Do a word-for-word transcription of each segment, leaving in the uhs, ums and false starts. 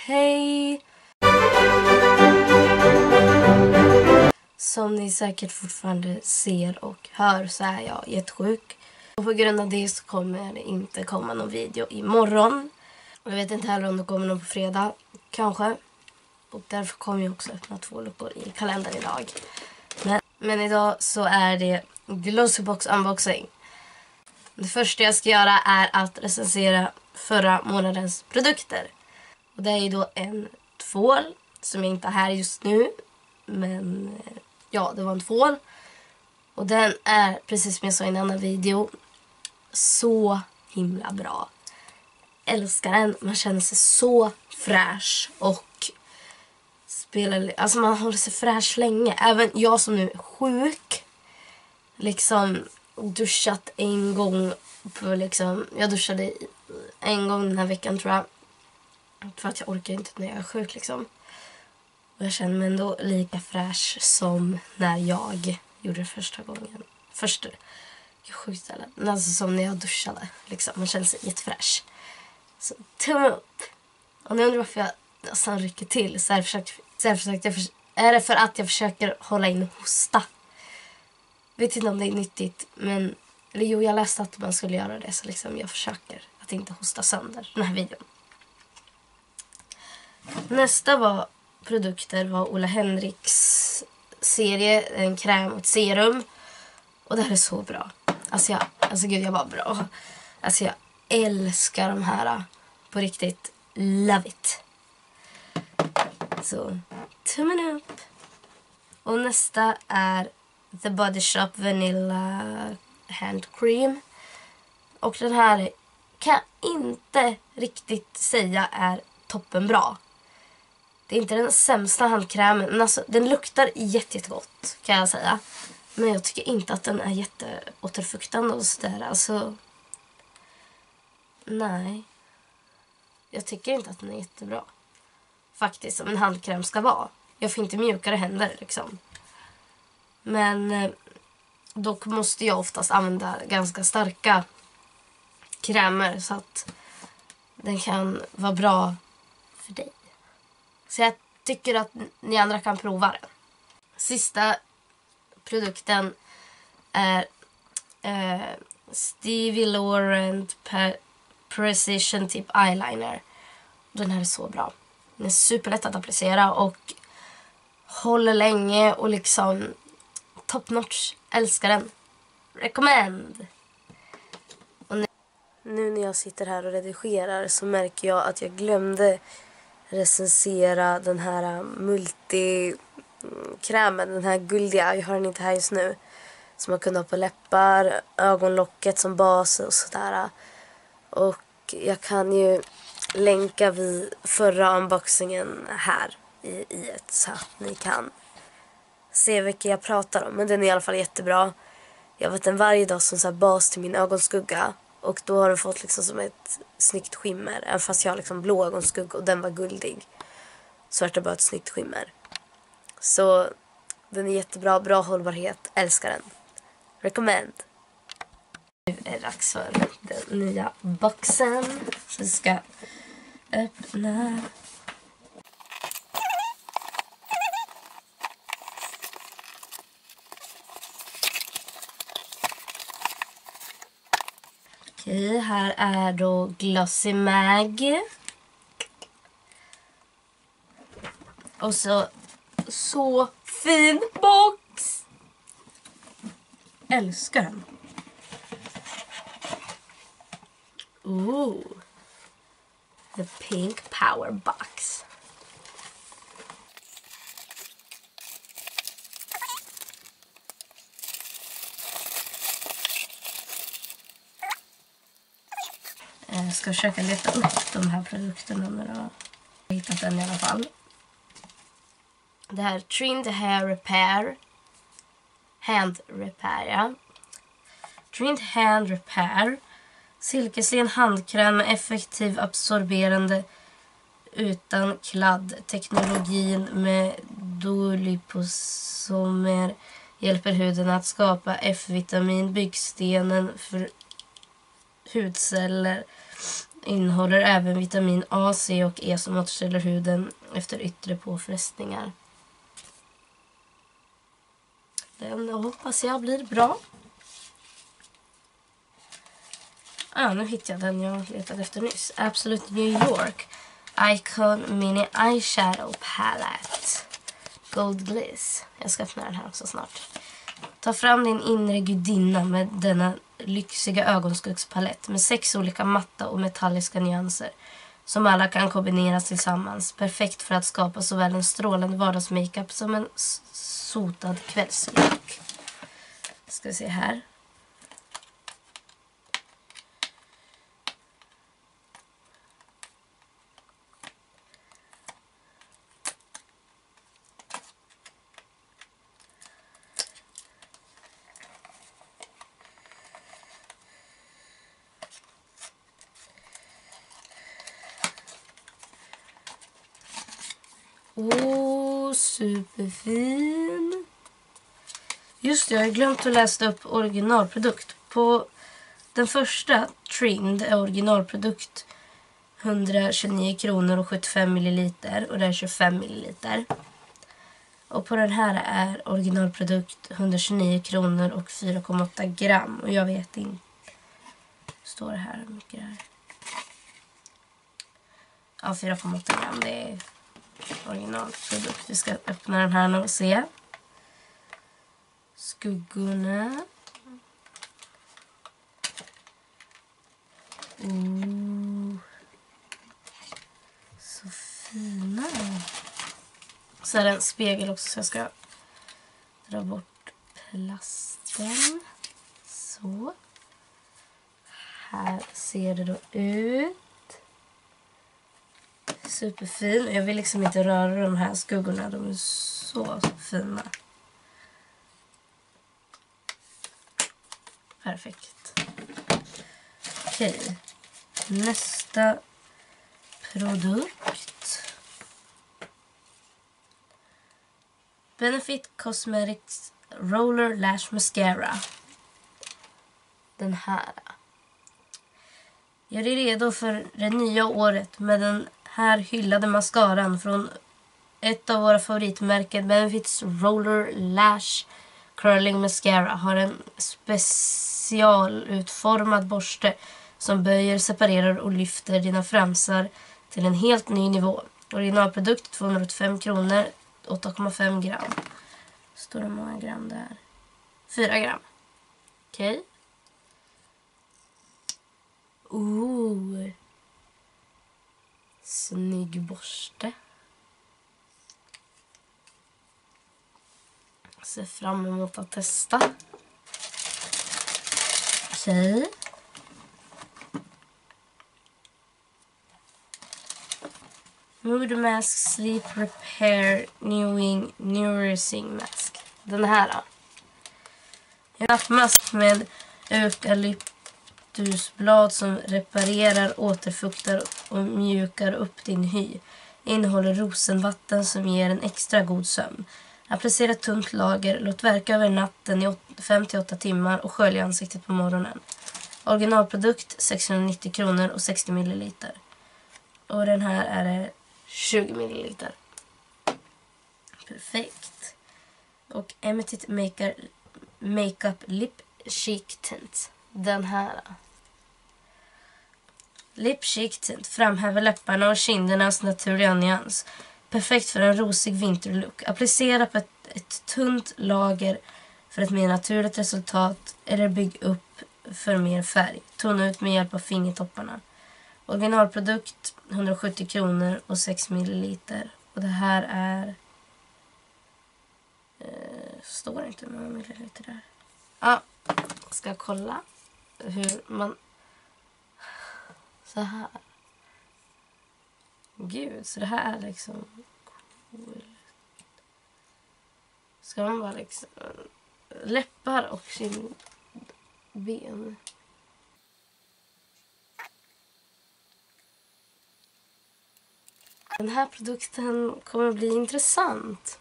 hej! Som ni säkert fortfarande ser och hör så är jag jättesjuk. Och på grund av det så kommer det inte komma någon video imorgon. Och jag vet inte heller om det kommer någon på fredag, kanske. Och därför kommer jag också öppna två luckor i kalendern idag. Men, men idag så är det Glossybox unboxing. Det första jag ska göra är att recensera förra månadens produkter. Och det är ju då en tvål som jag inte har här just nu. Men ja, det var en tvål. Och den är, precis som jag sa i en annan video, så himla bra. Älskar den. Man känner sig så fräsch och spelar, alltså man håller sig fräsch länge. Även jag som nu är sjuk, liksom duschat en gång på liksom, jag duschade en gång den här veckan tror jag. För att jag orkar inte när jag är sjuk liksom. Och jag känner mig ändå lika fräsch som när jag gjorde det första gången. Första, sjukt ställe. Men alltså som när jag duschade liksom. Man känner sig jättefräsch. Så tumme upp. Och nu undrar varför jag nästan rycker till. Så är det, försökt, så är det, försökt, jag för, är det för att jag försöker hålla in hosta. Vet inte om det är nyttigt. Men, eller jo, jag läste att man skulle göra det. Så liksom jag försöker att inte hosta sönder den här videon. Nästa var produkter var Ola Henriks serie. En kräm och ett serum. Och det här är så bra. Alltså jag, alltså gud jag var bra. Alltså jag älskar de här på riktigt. Love it. Så tummen upp. Och nästa är The Body Shop Vanilla Hand Cream. Och den här kan jag inte riktigt säga är toppenbra. Det är inte den sämsta handkrämen. Men alltså, den luktar jätte, jättegott kan jag säga. Men jag tycker inte att den är jätteåterfuktande och sådär. Alltså, nej. Jag tycker inte att den är jättebra. Faktiskt, som en handkräm ska vara. Jag får inte mjukare händer liksom. Men dock måste jag oftast använda ganska starka krämer. Så att den kan vara bra för dig. Så jag tycker att ni andra kan prova den. Sista produkten är eh, Stevie Laurent Precision Tip Eyeliner. Den här är så bra. Den är superlätt att applicera och håller länge och liksom top notch. Älskar den. Recommend! Och nu, nu när jag sitter här och redigerar så märker jag att jag glömde recensera den här multikrämen, den här guldiga, jag har den inte här just nu, som man kunde ha på läppar, ögonlocket som bas och sådär. Och jag kan ju länka vid förra unboxingen här i, i ett så att ni kan se vilka jag pratar om. Men den är i alla fall jättebra. Jag har varit den varje dag som så här bas till min ögonskugga. Och då har den fått liksom som ett snyggt skimmer. Även fast jag har liksom blå ögonskugga och den var guldig. Så är det bara ett snyggt skimmer. Så den är jättebra, bra hållbarhet. Älskar den. Recommend. Nu är det dags för den nya boxen. Så vi ska öppna. Okej, här är då Glossy Mag. Och så så fin box. Älskar den. Ooh. The Pink Power Box. Jag ska försöka leta upp de här produkterna när jag har hittat den i alla fall. Det här är Trimmed Hair Repair. Hand Repair, ja. Trimmed Hand Repair. Silkeslen handkräm med effektiv absorberande utan kladd. Teknologin med doliposomer hjälper huden att skapa F-vitamin, byggstenen för hudceller innehåller även vitamin A, C och E som återställer huden efter yttre påfrestningar. Den hoppas jag blir bra. Ah, nu hittade jag den jag letade efter nyss. Absolute New York Icon Mini Eyeshadow Palette. Gold Glaze. Jag ska öppna den här också snart. Ta fram din inre gudinna med denna lyxiga ögonskuggspalett med sex olika matta och metalliska nyanser som alla kan kombineras tillsammans. Perfekt för att skapa såväl en strålande vardagsmakeup som en sotad kvällslook. Ska vi se här. Åh, oh, superfin. Just det, jag har glömt att läsa upp originalprodukt. På den första Trimmed är originalprodukt hundratjugonio kronor och sjuttiofem milliliter. Och det är tjugofem milliliter. Och på den här är originalprodukt hundratjugonio kronor och fyra komma åtta gram. Och jag vet inte. Står det här hur mycket det är? Ja, fyra komma åtta gram. Det är originalprodukt. Vi ska öppna den här nu och se. Skuggorna. Oh. Så fina. Så är det en spegel också så jag ska dra bort plasten. Så. Här ser det då ut. Superfin. Jag vill liksom inte röra de här skuggorna. De är så fina. Perfekt. Okej. Nästa produkt. Benefit Cosmetics Roller Lash Mascara. Den här. Jag är redo för det nya året med den här hyllade mascaran från ett av våra favoritmärken. Benefits Roller Lash Curling Mascara har en specialutformad borste som böjer, separerar och lyfter dina fransar till en helt ny nivå. Originalprodukt tvåhundraåttiofem kronor, åtta komma fem gram. Står det många gram där? fyra gram. Okej. Okay. Ooh. Snygg borste. Ser fram emot att testa. Okej. Okay. Mood Mask Sleep Repair Newing Nourishing Mask. Den här då. En nattmask med eukalyptusblad som reparerar, återfuktar och mjukar upp din hy. Innehåller rosenvatten som ger en extra god sömn. Applicera ett tunt lager, låt verka över natten i fem till åtta timmar och skölj ansiktet på morgonen. Originalprodukt sexhundranittio kronor och sextio milliliter. Och den här är det tjugo milliliter. Perfekt. Och Emetit Maker Makeup Lip Chic Tint. Den här. Lip Chic Tint framhäver läpparna och kindernas naturliga nyans. Perfekt för en rosig vinterlook. Applicera på ett, ett tunt lager för ett mer naturligt resultat eller bygg upp för mer färg. Tona ut med hjälp av fingertopparna. Originalprodukt hundrasjuttio kronor och sex milliliter. Och det här är... Eh, står inte med milliliter där. Ja, ska jag kolla hur man... Så här. Gud, så det här är liksom... Cool. Ska man bara liksom... Läppar och sin ben. Den här produkten kommer att bli intressant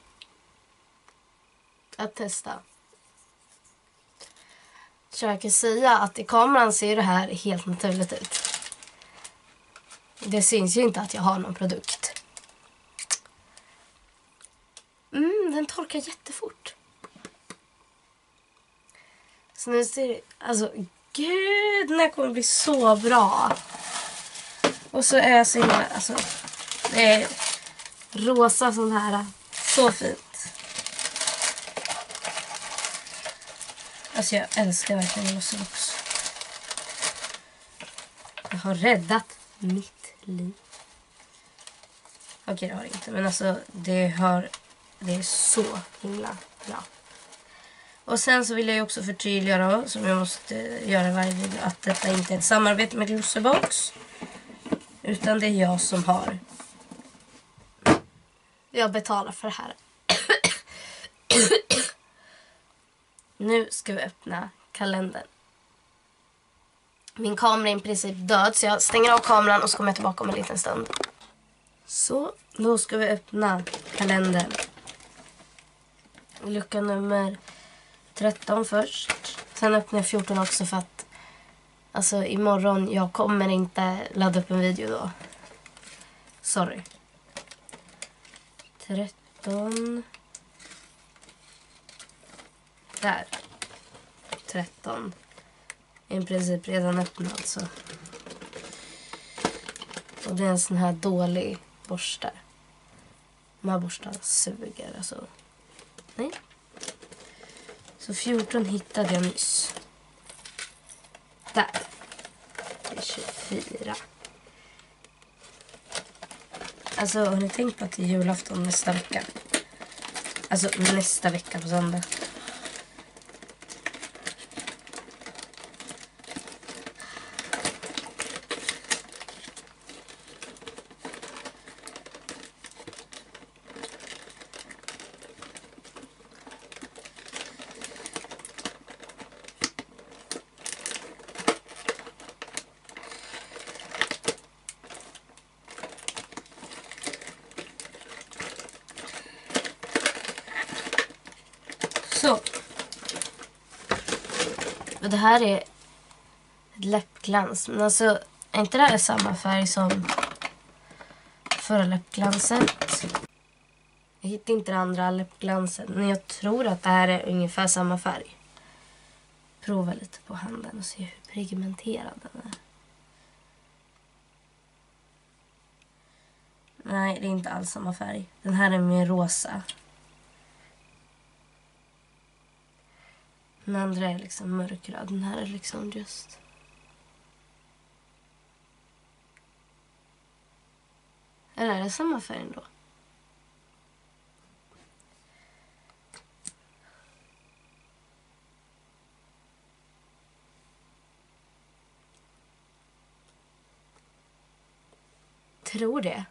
att testa. Så jag kan säga att i kameran ser det här helt naturligt ut. Det syns ju inte att jag har någon produkt. Mm, den torkar jättefort. Så nu ser det... Alltså, gud, den här kommer bli så bra. Och så är jag så himla... Alltså, det är rosa sån här. Så fint. Alltså, jag älskar verkligen Glossybox. Jag har räddat mitt liv. Okej, det har det inte. Men alltså, det har... Det är så himla bra. Och sen så vill jag ju också förtydliga då, som jag måste göra varje video, att detta inte är ett samarbete med Glossybox. Utan det är jag som har. Jag betalar för det här. Nu ska vi öppna kalendern. Min kamera är i princip död, så jag stänger av kameran och så kommer jag tillbaka om en liten stund. Så, då ska vi öppna kalendern. Lucka nummer tretton först. Sen öppnar jag fjorton också för att alltså imorgon, jag kommer inte ladda upp en video då. Sorry. tretton. Där. tretton. I princip redan öppnad så. Och det är en sån här dålig borste. De här borstarna suger alltså. Nej. Så fjorton hittade jag nyss. Där. Det är tjugofyra. Alltså, har ni tänkt på att det är julafton nästa vecka? Alltså, nästa vecka på söndag. Så. Och det här är ett läppglans. Men alltså, är inte det här samma färg som förra läppglanset? Jag hittar inte det andra läppglanset. Men jag tror att det här är ungefär samma färg. Prova lite på handen och se hur pigmenterad den är. Nej, det är inte alls samma färg. Den här är mer rosa. Den andra är liksom mörkröd. Den här är liksom just... Eller är det samma färg ändå? Tror det.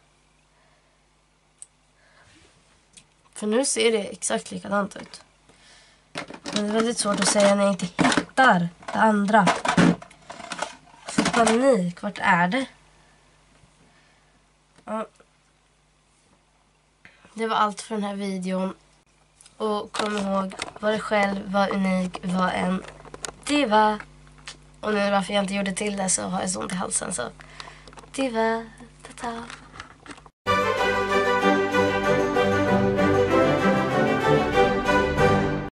För nu ser det exakt likadant ut. Men det är väldigt svårt att säga när jag inte hittar det andra. För panik, vart är det? Ja. Det var allt för den här videon. Och kom ihåg, var det själv, var unik, var en diva. Och nu varför jag inte gjorde till det så har jag så ont i halsen så. Diva, ta-ta.